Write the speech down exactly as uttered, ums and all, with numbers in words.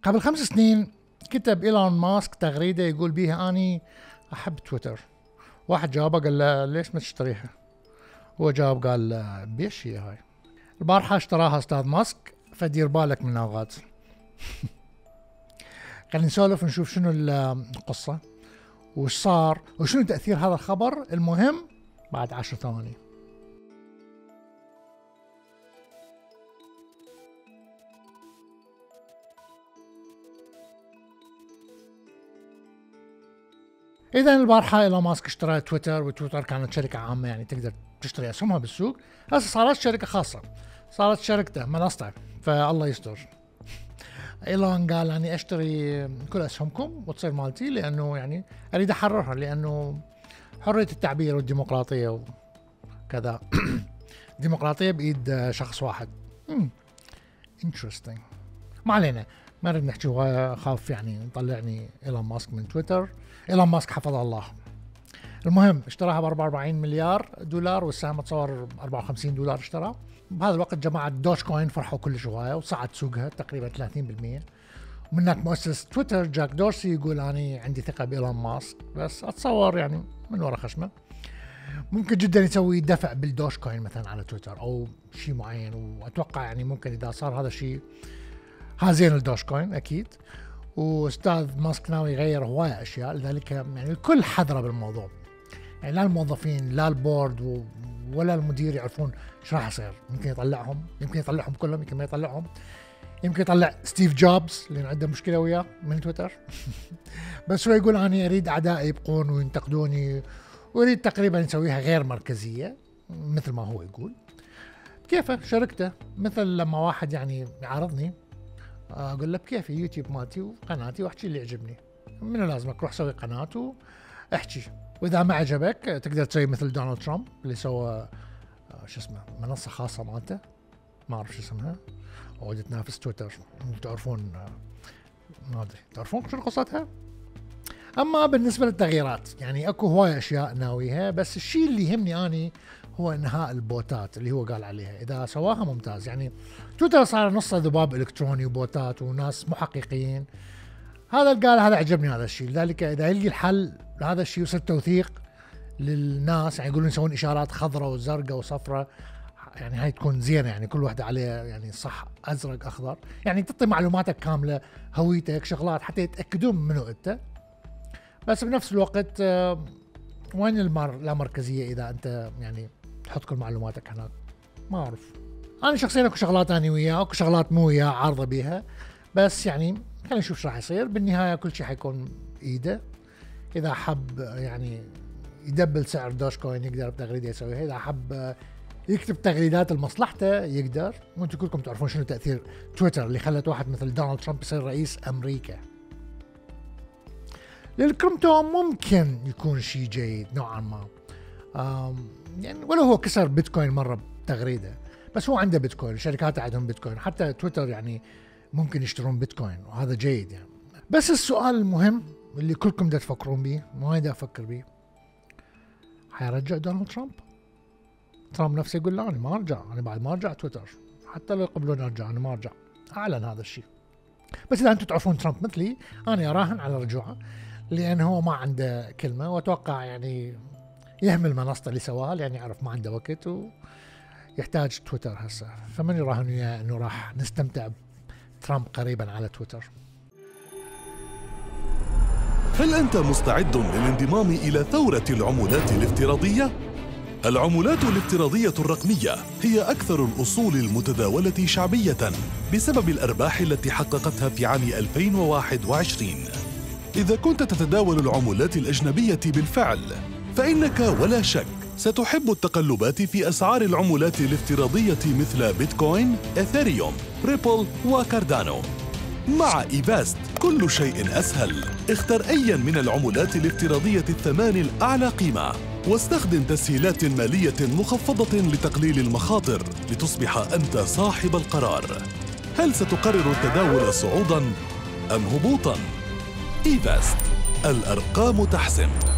قبل خمس سنين كتب إيلون ماسك تغريدة يقول بيها أني أحب تويتر. واحد جاوبه قال له ليش ما تشتريها؟ هو جاوب قال له بيش هي هاي. البارحة اشتراها أستاذ ماسك، فدير بالك من ناغات. خلينا نسولف ونشوف شنو القصة وش صار وشنو تأثير هذا الخبر المهم بعد عشر ثواني. إذا البارحة إيلون ماسك اشترى تويتر، وتويتر كانت شركة عامة يعني تقدر تشتري أسهمها بالسوق. هسه صارت شركة خاصة، صارت شركته منصته، فالله يستر. إيلون قال يعني اشتري كل أسهمكم وتصير مالتي، لأنه يعني أريد أحررها، لأنه حرية التعبير والديمقراطية وكذا. ديمقراطية بإيد شخص واحد. interesting. ما علينا، ما نريد نحكي. خاف يعني نطلعني إيلون ماسك من تويتر. إيلون ماسك حفظه الله. المهم اشتراها ب أربعة وأربعين مليار دولار، والسهم اتصور أربعة وخمسين دولار اشترى. بهذا الوقت جماعة دوج كوين فرحوا كل شوية وصعد سوقها تقريبا ثلاثين بالمئة. ومن هناك مؤسس تويتر جاك دورسي يقول أنا عندي ثقة بإيلون ماسك، بس أتصور يعني من وراء خشمه ممكن جدا يسوي دفع بالدوج كوين مثلا على تويتر أو شيء معين. وأتوقع يعني ممكن إذا صار هذا الشيء هازين الدوج كوين أكيد. واستاذ ماسك ناوي يغير هواية اشياء، لذلك يعني الكل حذره بالموضوع. يعني لا الموظفين لا البورد ولا المدير يعرفون ايش راح يصير. يمكن يطلعهم، يمكن يطلعهم كلهم، يمكن ما يطلعهم، يمكن يطلع ستيف جوبز لان عنده مشكله وياه من تويتر. بس هو يقول انا اريد اعدائي يبقون وينتقدوني، ويريد تقريبا يسويها غير مركزيه مثل ما هو يقول. كيفه شركته، مثل لما واحد يعني يعارضني اقول له بكيف يوتيوب مالتي وقناتي واحكي اللي يعجبني، من لازمك روح سوي قناه واحكي، واذا ما عجبك تقدر تسوي مثل دونالد ترامب اللي سوى شو اسمه منصه خاصه مالته ما اعرف شو اسمها وقعدت تنافس تويتر. تعرفون ما ادري تعرفون شو قصتها. اما بالنسبه للتغييرات يعني اكو هوايه اشياء ناويها، بس الشيء اللي يهمني اني هو انهاء البوتات اللي هو قال عليها. اذا سواها ممتاز. يعني تويتر صار نصه ذباب الكتروني وبوتات وناس محققين. هذا قال هذا عجبني هذا الشيء، لذلك اذا يلقي الحل لهذا الشيء وصير توثيق للناس، يعني يقولون يسوون اشارات خضراء وزرقاء وصفراء، يعني هاي تكون زينه، يعني كل واحده عليها يعني صح ازرق اخضر، يعني تعطي معلوماتك كامله، هويتك، شغلات حتى يتاكدون منو انت. بس بنفس الوقت وين المر لا مركزيه اذا انت يعني تحط كل معلوماتك هناك؟ ما اعرف. انا شخصيا اكو شغلات اني وياه، اكو شغلات مو وياه عارضه بيها، بس يعني خلينا نشوف ايش راح يصير. بالنهايه كل شيء حيكون ايده. اذا حب يعني يدبل سعر دوج كوين يقدر بتغريده يسويها، اذا حب يكتب تغريدات لمصلحته يقدر. وانتم كلكم تعرفون شنو تاثير تويتر اللي خلت واحد مثل دونالد ترامب يصير رئيس امريكا. للكريبتو ممكن يكون شيء جيد نوعا ما، يعني ولو هو كسر بيتكوين مره بتغريده، بس هو عنده بيتكوين، الشركات عندهم بيتكوين، حتى تويتر يعني ممكن يشترون بيتكوين وهذا جيد يعني. بس السؤال المهم اللي كلكم دا تفكرون به ما دا افكر به، حيرجع دونالد ترامب؟ ترامب نفسه يقول لا انا ما ارجع، انا بعد ما ارجع تويتر، حتى لو يقبلون ارجع انا ما ارجع. اعلن هذا الشيء. بس اذا انتم تعرفون ترامب مثلي انا اراهن على رجوعه، لأنه هو ما عنده كلمة، وأتوقع يعني يهمل منصته اللي سواها لأن يعرف ما عنده وقت ويحتاج تويتر هسه. فمن يراهن وياه أنه راح نستمتع بترامب قريبا على تويتر. هل أنت مستعد للانضمام إلى ثورة العملات الافتراضية؟ العملات الافتراضية الرقمية هي أكثر الأصول المتداولة شعبية بسبب الأرباح التي حققتها في عام ألفين وواحد وعشرين. إذا كنت تتداول العملات الأجنبية بالفعل، فإنك ولا شك ستحب التقلبات في أسعار العملات الافتراضية مثل بيتكوين، إثيريوم، ريبل وكاردانو. مع إيفاست كل شيء أسهل. اختر أياً من العملات الافتراضية الثمان الأعلى قيمة، واستخدم تسهيلات مالية مخفضة لتقليل المخاطر لتصبح أنت صاحب القرار. هل ستقرر التداول صعوداً أم هبوطاً؟ إيفاست، الأرقام تحسم.